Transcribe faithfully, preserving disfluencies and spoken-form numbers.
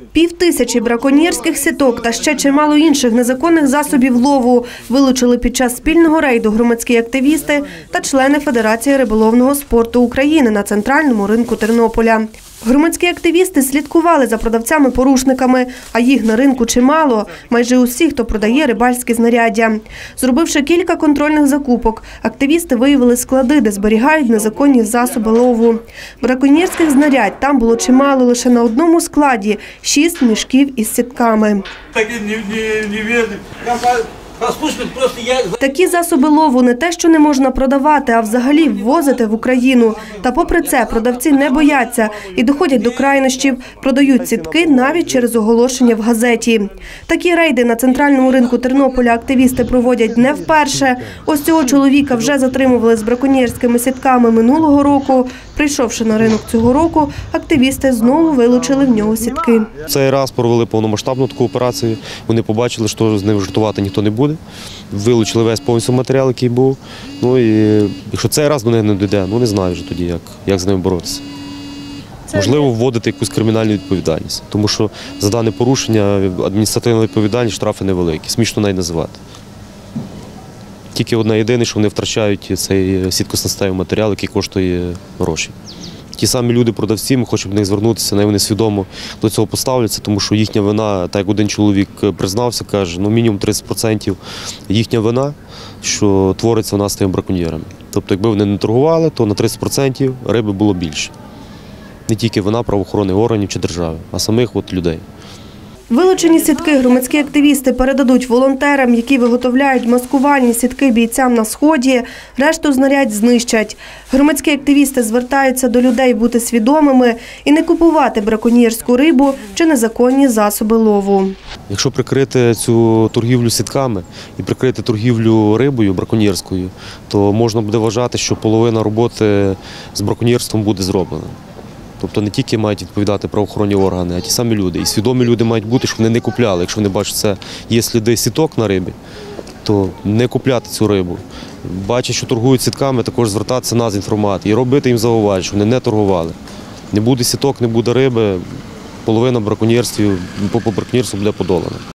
Півтисячі браконьєрських сіток та ще чимало інших незаконних засобів лову вилучили під час спільного рейду громадські активісти та члени Федерації риболовного спорту України на центральному ринку Тернополя. Громадські активісти слідкували за продавцями-порушниками, а їх на ринку чимало – майже усі, хто продає рибальські знаряддя. Зробивши кілька контрольних закупок, активісти виявили склади, де зберігають незаконні засоби лову. Браконьєрських знарядь там було чимало, лише на одному складі – шість мішків із сітками. Такі засоби лову не те, що не можна продавати, а взагалі ввозити в Україну. Та попри це продавці не бояться і доходять до крайнощів, продають сітки навіть через оголошення в газеті. Такі рейди на центральному ринку Тернополя активісти проводять не вперше. Ось цього чоловіка вже затримували з браконьєрськими сітками минулого року. Прийшовши на ринок цього року, активісти знову вилучили в нього сітки. Цей раз провели повномасштабну таку операцію. Вони побачили, що з ним жартувати ніхто не буде. Вилучили весь повністю матеріал, який був. Ну і якщо цей раз до них не дійде, ну не знаю вже тоді, як, як з ними боротися. Можливо, вводити якусь кримінальну відповідальність, тому що за дане порушення адміністративна відповідальність, штрафи невеликі, смішно навіть називати. Тільки одне єдине, що вони втрачають цей сіткоснастевий матеріал, який коштує гроші. Ті самі люди-продавці, ми хочемо до них звернутися, вони свідомо до цього поставляться, тому що їхня вина, так як один чоловік признався, каже, ну мінімум тридцять відсотків їхня вина, що твориться у нас з тими браконьєрами. Тобто, якби вони не торгували, то на тридцять відсотків риби було більше. Не тільки вина правоохоронних органів чи держави, а самих от людей. Вилучені сітки громадські активісти передадуть волонтерам, які виготовляють маскувальні сітки бійцям на Сході, решту знарядь знищать. Громадські активісти звертаються до людей бути свідомими і не купувати браконьєрську рибу чи незаконні засоби лову. Якщо прикрити цю торгівлю сітками і прикрити торгівлю рибою браконьєрською, то можна буде вважати, що половина роботи з браконьєрством буде зроблена. Тобто не тільки мають відповідати правоохоронні органи, а ті самі люди. І свідомі люди мають бути, щоб вони не купляли. Якщо вони бачать, що є сліди сіток на рибі, то не купляти цю рибу. Бачать, що торгують сітками, також звертатися на інформат і робити їм зауваження, щоб вони не торгували. Не буде сіток, не буде риби, половина браконьєрствів, по браконьєрству буде подолана.